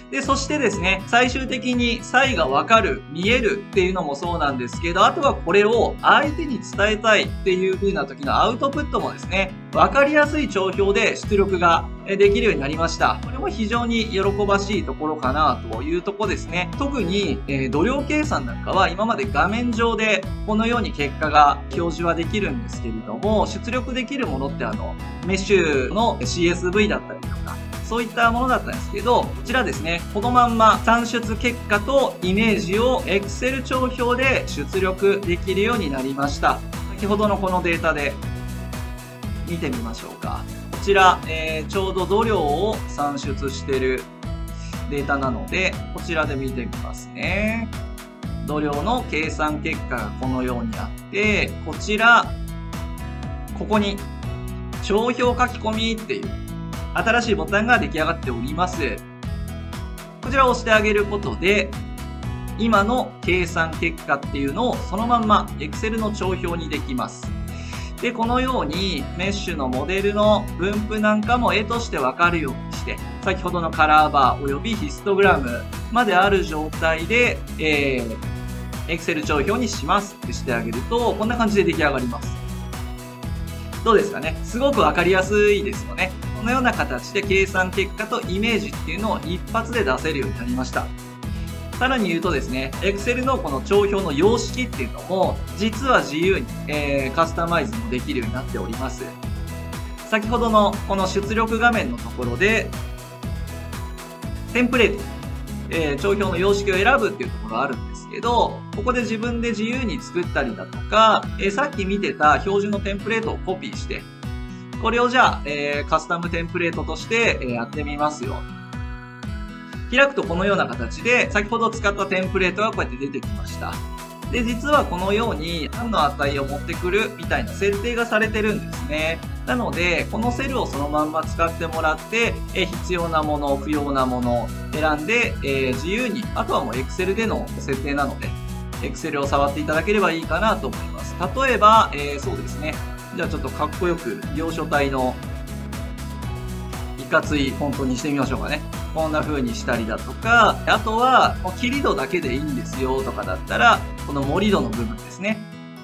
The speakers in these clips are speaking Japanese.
で、そしてですね、最終的に差異がわかる、見えるっていうのもそうなんですけど、あとはこれを相手に伝えたいっていう風な時のアウトプットもですね、わかりやすい帳票で出力ができるようになりました。これも非常に喜ばしいところかなというところですね。特に、度量計算なんかは今まで画面上でこのように結果が表示はできるんですけれども、出力できるものってメッシュの CSV だったりとか、そういったものだったんですけど、こちらですね、このまんま算出結果とイメージを Excel 帳表で出力できるようになりました。先ほどのこのデータで見てみましょうか。こちら、ちょうど度量を算出しているデータなので、こちらで見てみますね。度量の計算結果がこのようにあって、こちら、ここに帳表書き込みっていう新しいボタンが出来上がっております。こちらを押してあげることで、今の計算結果っていうのをそのまんま Excel の帳表にできます。で、このようにメッシュのモデルの分布なんかも絵としてわかるようにして、先ほどのカラーバーおよびヒストグラムまである状態で、Excel 帳表にしますってしてあげると、こんな感じで出来上がります。どうですかね？すごくわかりやすいですよね。このような形で計算結果とイメージっていうのを一発で出せるようになりました。さらに言うとですね、Excel のこの帳表の様式っていうのも、実は自由に、カスタマイズもできるようになっております。先ほどのこの出力画面のところで、テンプレート、帳表の様式を選ぶっていうところがあるんですけど、ここで自分で自由に作ったりだとか、さっき見てた標準のテンプレートをコピーして、これをじゃあ、カスタムテンプレートとして、やってみますよ。開くとこのような形で、先ほど使ったテンプレートがこうやって出てきました。で、実はこのように何の値を持ってくるみたいな設定がされてるんですね。なので、このセルをそのまんま使ってもらって、必要なもの、不要なものを選んで、自由に、あとはもう Excel での設定なので、Excel を触っていただければいいかなと思います。例えば、そうですね。じゃあちょっとかっこよく、行書体のいかついフォントにしてみましょうかね。こんな風にしたりだとか、あとは、切り度だけでいいんですよとかだったら、この盛り度の部分ですね。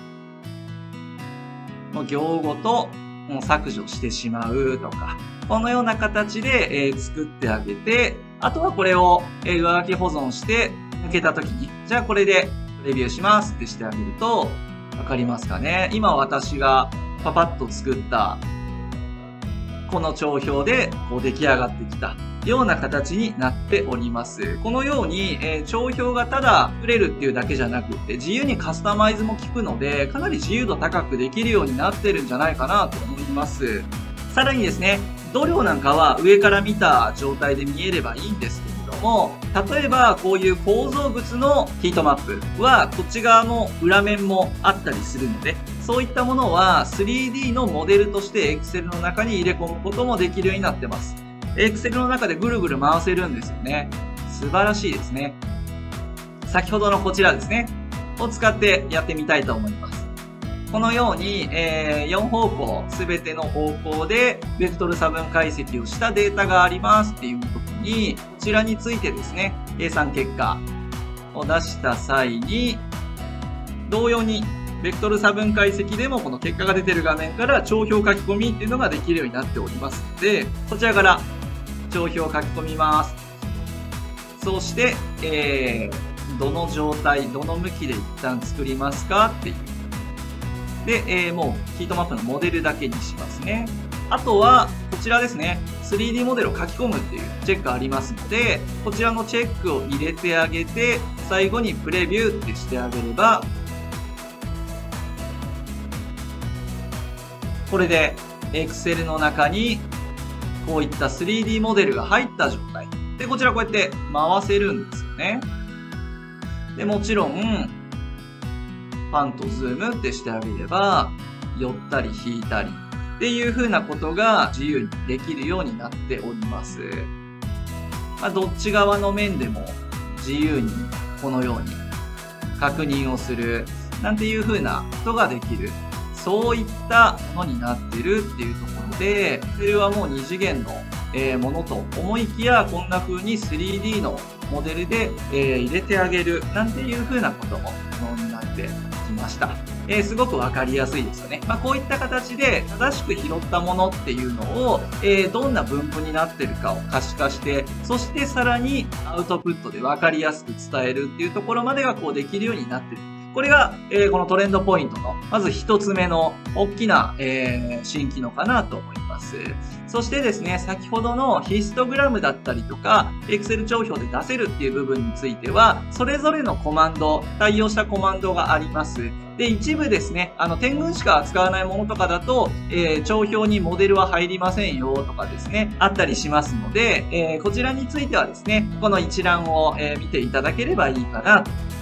もう行ごと削除してしまうとか、このような形で、作ってあげて、あとはこれを、上書き保存して抜けた時に、じゃあこれでレビューしますってしてあげると、わかりますかね？今私がパパッと作ったこの帳表でこう出来上がってきたような形になっております。このように、帳表がただ作れるっていうだけじゃなくて、自由にカスタマイズも効くので、かなり自由度高くできるようになってるんじゃないかなと思います。さらにですね、度量なんかは上から見た状態で見えればいいんですけれども、例えばこういう構造物のヒートマップはこっち側も裏面もあったりするので、そういったものは 3D のモデルとして Excel の中に入れ込むこともできるようになってます。Excel の中でぐるぐる回せるんですよね。素晴らしいですね。先ほどのこちらですね。を使ってやってみたいと思います。このように、4方向、すべての方向でベクトル差分解析をしたデータがありますっていう時に、こちらについてですね、計算結果を出した際に、同様にベクトル差分解析でもこの結果が出ている画面から帳表書き込みっていうのができるようになっておりますので、こちらから帳表を書き込みます。そして、どの状態、どの向きで一旦作りますかっていう。で、もうヒートマップのモデルだけにしますね。あとは、こちらですね。3D モデルを書き込むっていうチェックありますので、こちらのチェックを入れてあげて、最後にプレビューってしてあげれば、これで Excel の中にこういった 3D モデルが入った状態。で、こちらこうやって回せるんですよね。で、もちろん、パンとズームってしてあげれば、寄ったり引いたりっていう風なことが自由にできるようになっております。どっち側の面でも自由にこのように確認をするなんていう風なことができる。そういったものになってるっていうところで、Excel はもう2次元のものと思いきや、こんな風に 3D のモデルで、入れてあげる、なんていう風なことも可能になってきました。すごくわかりやすいですよね。こういった形で正しく拾ったものっていうのを、どんな分布になってるかを可視化して、そしてさらにアウトプットでわかりやすく伝えるっていうところまでができるようになってる。これが、このトレンドポイントの、まず一つ目の大きな、新機能かなと思います。そしてですね、先ほどのヒストグラムだったりとか、Excel 帳表で出せるっていう部分については、それぞれのコマンド、対応したコマンドがあります。で、一部ですね、点群しか扱わないものとかだと、帳表にモデルは入りませんよとかですね、あったりしますので、こちらについてはですね、この一覧を、見ていただければいいかなと